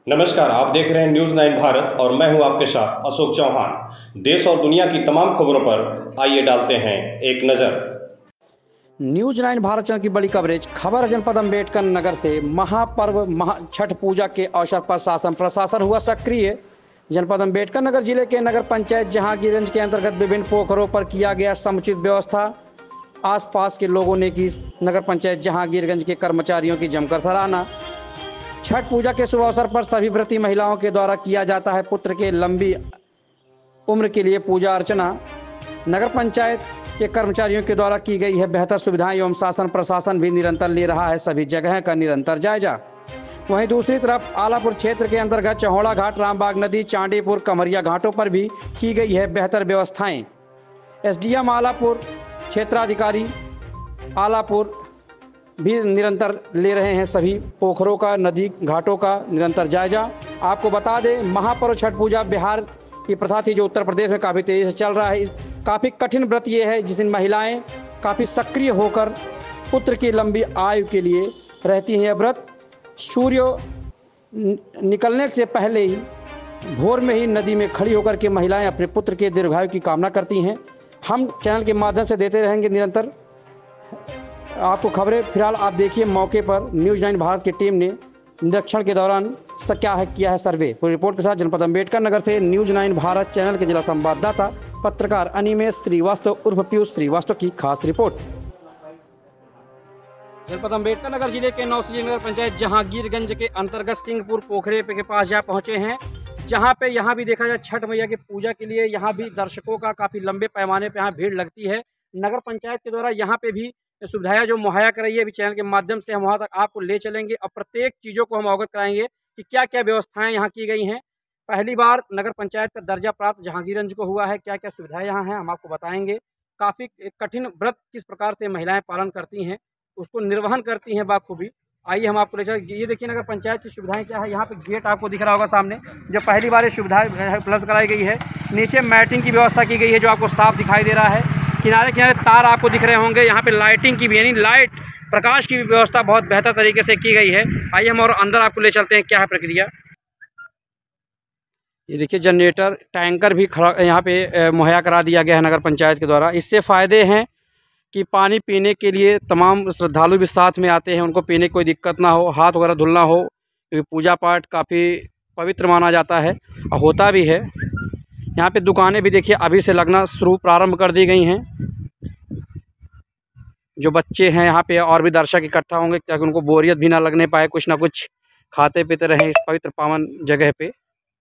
नमस्कार, आप देख रहे हैं न्यूज़ 9 भारत और मैं हूं आपके साथ अशोक चौहान। देश और दुनिया की तमाम खबरों पर आइए डालते हैं एक नज़र। न्यूज 9 भारत चैनल की बड़ी कवरेज। खबर है जनपद अम्बेडकर नगर से। महापर्व छठ पूजा के अवसर पर शासन प्रशासन हुआ सक्रिय। जनपद अम्बेडकर नगर जिले के नगर पंचायत जहांगीरगंज के अंतर्गत विभिन्न पोखरों पर किया गया समुचित व्यवस्था। आसपास के लोगों ने की नगर पंचायत जहांगीरगंज के कर्मचारियों की जमकर सराहना। छठ पूजा के शुभ अवसर पर सभी व्रती महिलाओं के द्वारा किया जाता है पुत्र के लंबी उम्र के लिए पूजा अर्चना। नगर पंचायत के कर्मचारियों के द्वारा की गई है बेहतर सुविधाएं एवं शासन प्रशासन भी निरंतर ले रहा है सभी जगह का निरंतर जायजा। वहीं दूसरी तरफ आलापुर क्षेत्र के अंतर्गत चौहोड़ा घाट, रामबाग नदी, चांडीपुर, कमरिया घाटों पर भी की गई है बेहतर व्यवस्थाएं। एसडीएम आलापुर, क्षेत्राधिकारी आलापुर भी निरंतर ले रहे हैं सभी पोखरों का, नदी घाटों का निरंतर जायजा। आपको बता दें, महापर्व छठ पूजा बिहार की प्रथा थी जो उत्तर प्रदेश में काफ़ी तेज़ी से चल रहा है। काफ़ी कठिन व्रत ये है जिस दिन महिलाएं काफ़ी सक्रिय होकर पुत्र की लंबी आयु के लिए रहती हैं। यह व्रत सूर्य निकलने से पहले ही भोर में ही नदी में खड़ी होकर के महिलाएं अपने पुत्र के दीर्घायु की कामना करती हैं। हम चैनल के माध्यम से देते रहेंगे निरंतर आपको खबरें। फिलहाल आप देखिए मौके पर न्यूज़ 9 भारत की टीम ने निरीक्षण के दौरान किया है सर्वे। पूरी रिपोर्ट के साथ जनपद अम्बेडकर नगर से न्यूज़ 9 भारत चैनल के जिला संवाददाता पत्रकार अनिमेश श्रीवास्तव उर्फ पीयूष श्रीवास्तव की खास रिपोर्ट। जनपद अम्बेडकर नगर जिले के नौसरी नगर पंचायत जहांगीरगंज के अंतर्गत सिंहपुर पोखरे के पास जा पहुंचे हैं, जहां पे यहाँ भी देखा जाए छठ मैया की पूजा के लिए यहाँ भी दर्शकों का काफ़ी लंबे पैमाने पर यहाँ भीड़ लगती है। नगर पंचायत के द्वारा यहाँ पे भी सुविधाएं जो मुहैया कराई है, अभी चैनल के माध्यम से हम वहाँ तक आपको ले चलेंगे और प्रत्येक चीज़ों को हम अवगत कराएंगे कि क्या क्या व्यवस्थाएं यहाँ की गई हैं। पहली बार नगर पंचायत का दर्जा प्राप्त जहांगीरगंज को हुआ है, क्या क्या सुविधाएं यहाँ हैं हम आपको बताएंगे। काफ़ी कठिन व्रत किस प्रकार से महिलाएं पालन करती हैं, उसको निर्वहन करती हैं बाखूबी। आइए हम आपको ले चलें। ये देखिए नगर पंचायत की सुविधाएं क्या है। यहाँ पे गेट आपको दिख रहा होगा सामने, जो पहली बार ये सुविधाएं उपलब्ध कराई गई है। नीचे मैटिंग की व्यवस्था की गई है जो आपको साफ दिखाई दे रहा है। किनारे किनारे तार आपको दिख रहे होंगे। यहाँ पे लाइटिंग की भी यानी लाइट प्रकाश की भी व्यवस्था बहुत बेहतर तरीके से की गई है। आइए हम और अंदर आपको ले चलते हैं, क्या है प्रक्रिया। ये देखिए जनरेटर टैंकर भी खड़ा यहाँ पे मुहैया करा दिया गया है नगर पंचायत के द्वारा। इससे फ़ायदे हैं कि पानी पीने के लिए तमाम श्रद्धालु भी साथ में आते हैं, उनको पीने की कोई दिक्कत ना हो, हाथ वगैरह धुलना हो, क्योंकि पूजा पाठ काफ़ी पवित्र माना जाता है और होता भी है। यहाँ पे दुकानें भी देखिए अभी से लगना प्रारंभ कर दी गई हैं। जो बच्चे हैं यहाँ पे और भी दर्शक इकट्ठा होंगे ताकि उनको बोरियत भी ना लगने पाए, कुछ ना कुछ खाते पीते रहें इस पवित्र पावन जगह पे।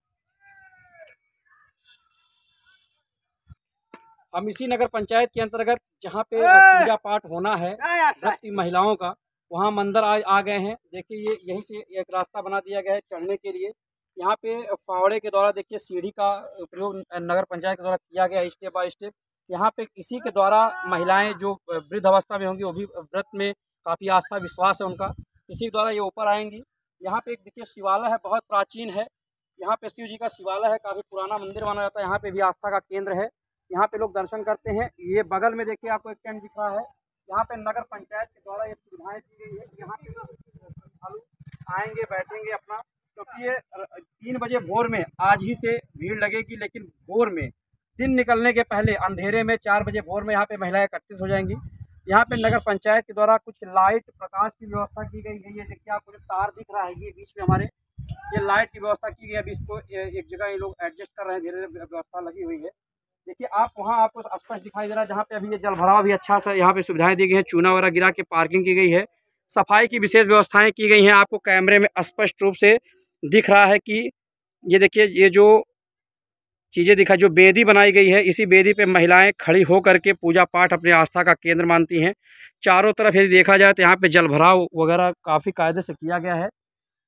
हम इसी नगर पंचायत के अंतर्गत जहाँ पे पूजा पाठ होना है व्रती महिलाओं का, वहाँ हम अंदर आ गए हैं। देखिए ये यहीं से एक रास्ता बना दिया गया है चढ़ने के लिए। यहाँ पे फावड़े के द्वारा देखिए सीढ़ी का उपयोग नगर पंचायत के द्वारा किया गया है स्टेप बाय स्टेप। यहाँ पे इसी के द्वारा महिलाएं जो वृद्ध अवस्था में होंगी वो भी व्रत में काफ़ी आस्था विश्वास है उनका, इसी के द्वारा ये ऊपर आएंगी। यहाँ पे एक देखिए शिवालय है, बहुत प्राचीन है। यहाँ पे शिव जी का शिवालय है, काफ़ी पुराना मंदिर माना जाता है। यहाँ पे भी आस्था का केंद्र है, यहाँ पे लोग दर्शन करते हैं। ये बगल में देखिए आपको एक टेंट दिख रहा है, यहाँ पे नगर पंचायत के द्वारा ये सुविधाएँ दी गई है। यहाँ पे श्रद्धालु आएंगे बैठेंगे अपना, क्योंकि ये 3 बजे भोर में आज ही से भीड़ लगेगी, लेकिन भोर में दिन निकलने के पहले अंधेरे में 4 बजे भोर में यहाँ पे महिलाएं एकत्रित हो जाएंगी। यहाँ पे नगर पंचायत के द्वारा कुछ लाइट प्रकाश की व्यवस्था की गई है। ये देखिए आपको जो तार दिख रहा है ये बीच में हमारे ये लाइट की व्यवस्था की गई है। अभी इसको एक जगह ये लोग एडजस्ट कर रहे हैं, धीरे धीरे व्यवस्था लगी हुई है। देखिए आप वहाँ आपको स्पष्ट दिखाई दे रहा है जहाँ पे अभी ये जल भराव भी अच्छा सा यहाँ पे सुविधाएं दी गई हैं। चूना वगैरह गिरा के पार्किंग की गई है, सफाई की विशेष व्यवस्थाएं की गई हैं। आपको कैमरे में स्पष्ट रूप से दिख रहा है कि ये देखिए ये जो चीज़ें दिखाई, जो बेदी बनाई गई है, इसी बेदी पे महिलाएं खड़ी हो करके पूजा पाठ अपनी आस्था का केंद्र मानती हैं। चारों तरफ यदि देखा जाए तो यहाँ पे जल भराव वगैरह काफ़ी कायदे से किया गया है।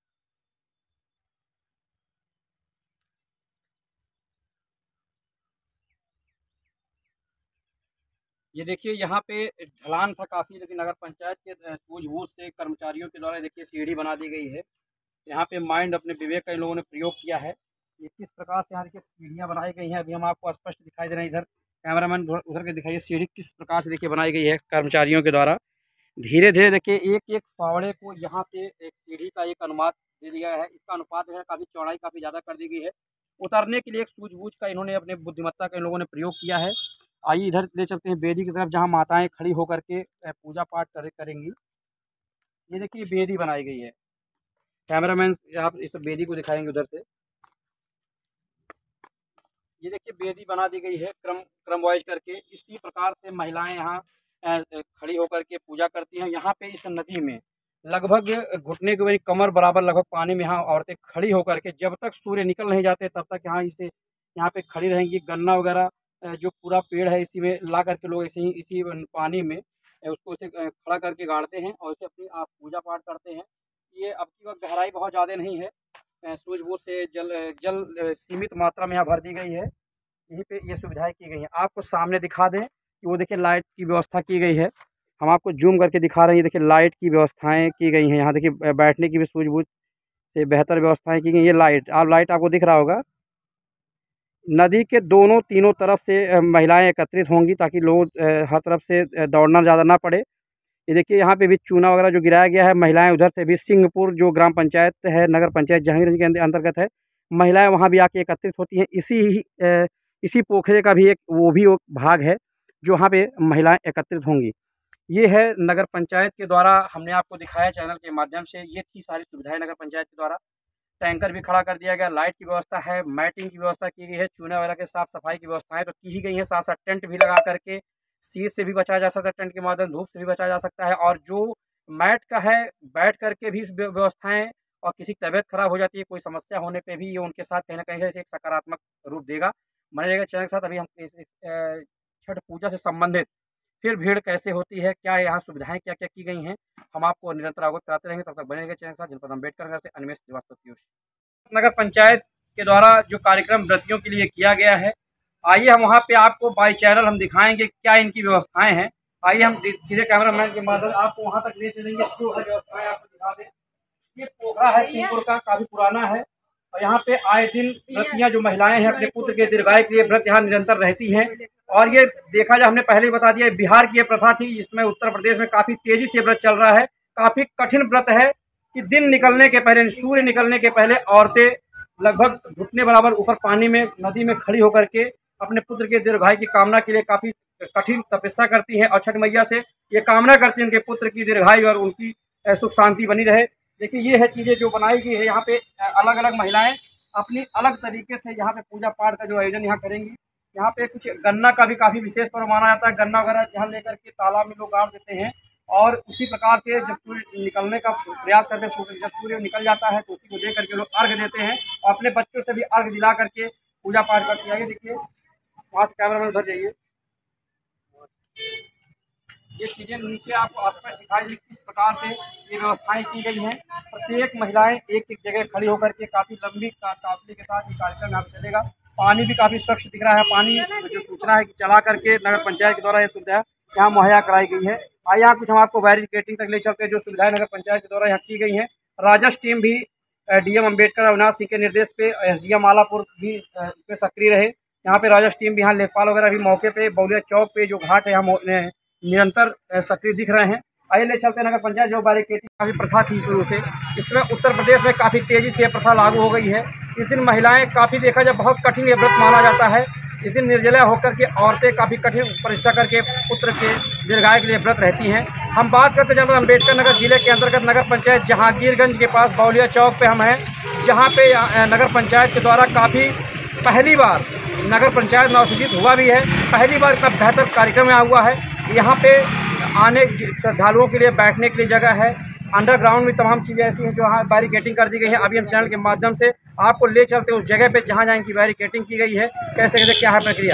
ये देखिए यहाँ पे ढलान था काफ़ी, लेकिन नगर पंचायत के सूझबूझ से कर्मचारियों के द्वारा देखिए सीढ़ी बना दी गई है। यहाँ पे माइंड अपने विवेक का इन लोगों ने प्रयोग किया है। ये किस प्रकार से यहाँ देखिए सीढ़ियाँ बनाई गई हैं, अभी हम आपको स्पष्ट दिखाई दे रहे हैं। इधर कैमरामैन उधर के दिखाइए सीढ़ी किस प्रकार से देखिए बनाई गई है कर्मचारियों के द्वारा। धीरे धीरे देखिए एक एक फावड़े को यहाँ से एक सीढ़ी का एक अनुपात दे दिया है। इसका अनुपात जो है काफ़ी चौड़ाई काफ़ी ज़्यादा कर दी गई है। उतरने के लिए एक सूझबूझ का इन्होंने अपने बुद्धिमत्ता का इन लोगों ने प्रयोग किया है। आइए इधर ले चलते हैं बेदी की तरफ, जहाँ माताएं खड़ी होकर के पूजा पाठ करेंगी। ये देखिए बेदी बनाई गई है। कैमरामैन आप इस बेदी को दिखाएंगे उधर से। ये देखिए बेदी बना दी गई है क्रम वाइज करके। इसी प्रकार से महिलाएं यहाँ खड़ी होकर के पूजा करती हैं। यहाँ पे इस नदी में लगभग घुटने के कमर बराबर लगभग पानी में यहाँ औरतें खड़ी होकर के जब तक सूर्य निकल नहीं जाते तब तक यहाँ पे खड़ी रहेंगी। गन्ना वगैरह जो पूरा पेड़ है इसी में ला करके लोग ऐसे ही इसी पानी में उसको इसे खड़ा करके गाड़ते हैं और इसे अपनी आप पूजा पाठ करते हैं। ये अब की वक्त गहराई बहुत ज़्यादा नहीं है, सूझबूझ से जल सीमित मात्रा में यहाँ भर दी गई है। यहीं पे ये सुविधाएं की गई हैं। आपको सामने दिखा दें कि वो देखिए लाइट की व्यवस्था की गई है। हम आपको जूम करके दिखा रहे हैं। देखिए लाइट की व्यवस्थाएं की गई हैं। यहाँ देखिए बैठने की भी सूझबूझ से बेहतर व्यवस्थाएं की गई। ये लाइट आपको दिख रहा होगा। नदी के दोनों तीनों तरफ से महिलाएं एकत्रित होंगी ताकि लोग हर तरफ से दौड़ना ज़्यादा ना पड़े। ये देखिए यहाँ पे भी चूना वगैरह जो गिराया गया है। महिलाएं उधर से भी सिंहपुर जो ग्राम पंचायत है, नगर पंचायत जहांगीरगंज के अंतर्गत है, महिलाएं वहाँ भी आके एकत्रित होती हैं। इसी पोखरे का भी एक भाग है जो वहाँ पे महिलाएं एकत्रित होंगी। ये है नगर पंचायत के द्वारा हमने आपको दिखाया चैनल के माध्यम से। ये थी सारी सुविधाएं नगर पंचायत के द्वारा। टैंकर भी खड़ा कर दिया गया, लाइट की व्यवस्था है, मैटिंग की व्यवस्था की गई है, चूने वगैरह के साफ सफाई की व्यवस्थाएं तो की ही गई हैं। साथ साथ टेंट भी लगा करके शीत से भी बचाया जा सकता है, टेंट के माध्यम धूप से भी बचाया जा सकता है। और जो मैट का है बैठ करके भी व्यवस्थाएं, और किसी की तबीयत खराब हो जाती है, कोई समस्या होने पे भी ये उनके साथ कहीं ना कहीं एक सकारात्मक रूप देगा। बने रहेगा चैनल के साथ। अभी हम छठ पूजा से संबंधित फिर भीड़ कैसे होती है, क्या यहाँ सुविधाएं क्या क्या की गई हैं, हम आपको निरंतर अवगत कराते रहेंगे। तब तक बने रहेगा चैनल के साथ। जनपद अम्बेडकर नगर से अनिमेष श्रीवास्तव की ओर से नगर पंचायत के द्वारा जो कार्यक्रम व्रतियों के लिए किया गया है, आइए हम वहाँ पे आपको बाई चैनल हम दिखाएंगे क्या इनकी व्यवस्थाएं हैं। आइए हम सीधे कैमरामैन के माध्यम आपको वहाँ तक ले चलेंगे, जो है व्यवस्थाएं आपको दिखा दें। ये पोखरा है सिंहपुर का, काफ़ी पुराना है और यहाँ पे आए दिन व्रतियाँ जो महिलाएं हैं अपने पुत्र के दीर्घायु के लिए व्रत यहाँ निरंतर रहती हैं। और ये देखा जाए, हमने पहले ही बता दिया, बिहार की ये प्रथा थी, इसमें उत्तर प्रदेश में काफ़ी तेज़ी से व्रत चल रहा है। काफ़ी कठिन व्रत है कि दिन निकलने के पहले, सूर्य निकलने के पहले औरतें लगभग घुटने बराबर ऊपर पानी में नदी में खड़ी होकर के अपने पुत्र के दीर्घायु की कामना के लिए काफ़ी कठिन तपस्या करती हैं और छठ मैया से ये कामना करती हैं उनके पुत्र की दीर्घायु और उनकी सुख शांति बनी रहे। देखिए ये है चीज़ें जो बनाई गई है। यहाँ पे अलग अलग महिलाएं अपनी अलग तरीके से यहाँ पे पूजा पाठ का जो आयोजन यहाँ करेंगी। यहाँ पे कुछ गन्ना का भी काफ़ी विशेष पर्व माना जाता है। गन्ना वगैरह यहाँ लेकर के तालाब में लोग गाड़ देते हैं और उसी प्रकार से जब सूर्य निकलने का प्रयास करते हैं, जब सूर्य निकल जाता है तो उसी को देख करके लोग अर्घ देते हैं और अपने बच्चों से भी अर्घ दिला करके पूजा पाठ करते हैं। देखिए वहाँ से कैमरा में उधर जाइए। ये चीज़ें नीचे आपको स्पष्ट दिखाई दी किस प्रकार से ये व्यवस्थाएं की गई हैं। प्रत्येक महिलाएं एक एक जगह खड़ी होकर के काफ़ी लंबी काफिले के साथ ये कार्यक्रम यहाँ चलेगा। पानी भी काफ़ी स्वच्छ दिख रहा है। पानी जो सूचना है कि चला करके नगर पंचायत के द्वारा ये सुविधा यहाँ मुहैया कराई गई है। आइए यहाँ कुछ हम आपको बैरिकेटिंग तक ले चलते हैं जो सुविधाएं नगर पंचायत के द्वारा यहाँ की गई हैं। राजस्व टीम भी डीएम अम्बेडकर अविनाश सिंह के निर्देश पे एसडीएम आलापुर भी इसमें सक्रिय रहे। यहाँ पे राजस्व टीम भी, यहाँ लेखपाल वगैरह भी मौके पे बौलिया चौक पे जो घाट है यहाँ निरंतर सक्रिय दिख रहे हैं। आइए ले चलते हैं नगर पंचायत जो बैरिकेटिंग काफ़ी प्रथा थी शुरू से, इसमें उत्तर प्रदेश में काफ़ी तेज़ी से यह प्रथा लागू हो गई है। इस दिन महिलाएं काफ़ी देखा जाए बहुत कठिन ये व्रत माना जाता है। इस दिन निर्जला होकर के औरतें काफ़ी कठिन परिश्रम करके पुत्र के दीर्घायु के लिए व्रत रहती हैं। हम बात करते हैं जनपद अम्बेडकर नगर जिले के अंतर्गत नगर पंचायत जहांगीरगंज के पास बौलिया चौक पे हम हैं, जहाँ पे नगर पंचायत के द्वारा काफ़ी पहली बार नगर पंचायत नवसूचित हुआ भी है। पहली बार इतना बेहतर कार्यक्रम यहाँ हुआ है। यहाँ पे आने श्रद्धालुओं के लिए बैठने के लिए जगह है। अंडरग्राउंड में तमाम चीज़ें ऐसी हैं जो यहाँ बैरिकेटिंग कर दी गई है। अभी हम चैनल के माध्यम से आपको ले चलते हैं उस जगह पे जहाँ इनकी बैरिकेटिंग की गई है, कैसे कैसे क्या है प्रक्रिया।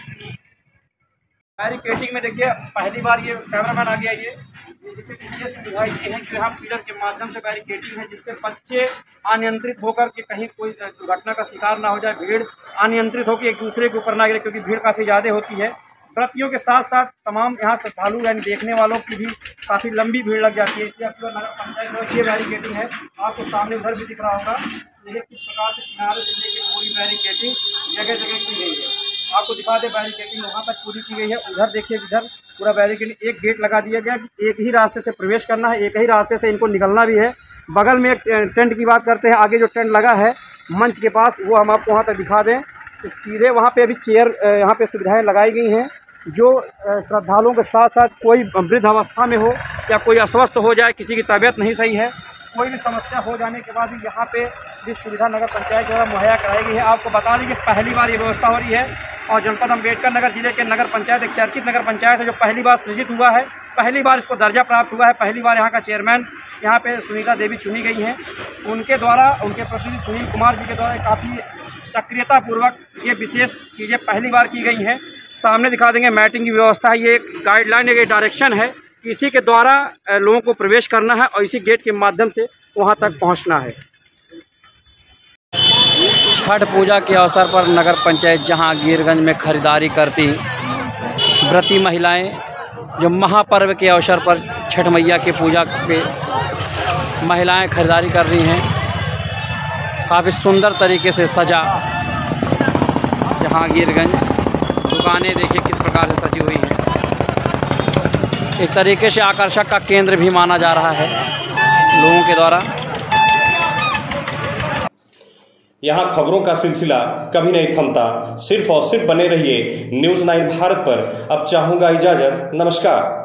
बैरिकेटिंग में देखिए पहली बार ये कैमरामैन आ गया। ये सुविधाएं ये हैं जो यहाँ पिलर के माध्यम से बैरिकेटिंग है, जिससे बच्चे अनियंत्रित होकर के कहीं कोई दुर्घटना का शिकार ना हो जाए, भीड़ अनियंत्रित होकर एक दूसरे के ऊपर ना गिरे, क्योंकि भीड़ काफ़ी ज़्यादा होती है। व्रतियों के साथ साथ तमाम यहाँ श्रद्धालु यानी देखने वालों की भी काफ़ी लंबी भीड़ लग जाती है। इसलिए आपको नगर पंचायत में ये बैरिकेटिंग है, आपको सामने उधर भी दिख रहा होगा। ये किस प्रकार से किनारे से लेकर पूरी बैरिकेटिंग जगह जगह की गई है। आपको दिखा दें बैरिकेटिंग वहाँ तक पूरी की गई है। उधर देखिए, इधर पूरा बैरिकेड, एक गेट लगा दिया गया कि एक ही रास्ते से प्रवेश करना है, एक ही रास्ते से इनको निकलना भी है। बगल में एक टेंट की बात करते हैं, आगे जो टेंट लगा है मंच के पास, वो हम आपको वहाँ तक दिखा दें। तो सीधे वहाँ पे अभी चेयर यहाँ पे सुविधाएं लगाई गई हैं, जो श्रद्धालुओं के साथ साथ कोई वृद्ध अवस्था में हो या कोई अस्वस्थ हो जाए, किसी की तबीयत नहीं सही है, कोई भी समस्या हो जाने के बाद भी यहाँ पे भी सुविधा नगर पंचायत द्वारा मुहैया कराई गई है। आपको बता दें कि पहली बार ये व्यवस्था हो रही है और जनपद अम्बेडकर नगर जिले के नगर पंचायत एक चर्चित नगर पंचायत है, जो पहली बार सृजित हुआ है, पहली बार इसको दर्जा प्राप्त हुआ है, पहली बार यहाँ का चेयरमैन यहाँ पे सुनीता देवी चुनी गई हैं। उनके द्वारा, उनके प्रतिनिधि सुनील कुमार जी के द्वारा काफ़ी सक्रियतापूर्वक ये विशेष चीज़ें पहली बार की गई हैं। सामने दिखा देंगे मैटिंग की व्यवस्था है, ये एक गाइडलाइन, एक डायरेक्शन है कि इसी के द्वारा लोगों को प्रवेश करना है और इसी गेट के माध्यम से वहाँ तक पहुँचना है। छठ पूजा के अवसर पर नगर पंचायत जहांगीरगंज में खरीदारी करती व्रती महिलाएं, जो महापर्व के अवसर पर छठ मैया के पूजा पे महिलाएं खरीदारी कर रही हैं। काफ़ी सुंदर तरीके से सजा जहांगीरगंज, दुकानें देखिए किस प्रकार से सजी हुई हैं। एक तरीके से आकर्षक का केंद्र भी माना जा रहा है लोगों के द्वारा। यहाँ खबरों का सिलसिला कभी नहीं थमता, सिर्फ और सिर्फ बने रहिए न्यूज़ 9 भारत पर। अब चाहूँगा इजाज़त, नमस्कार।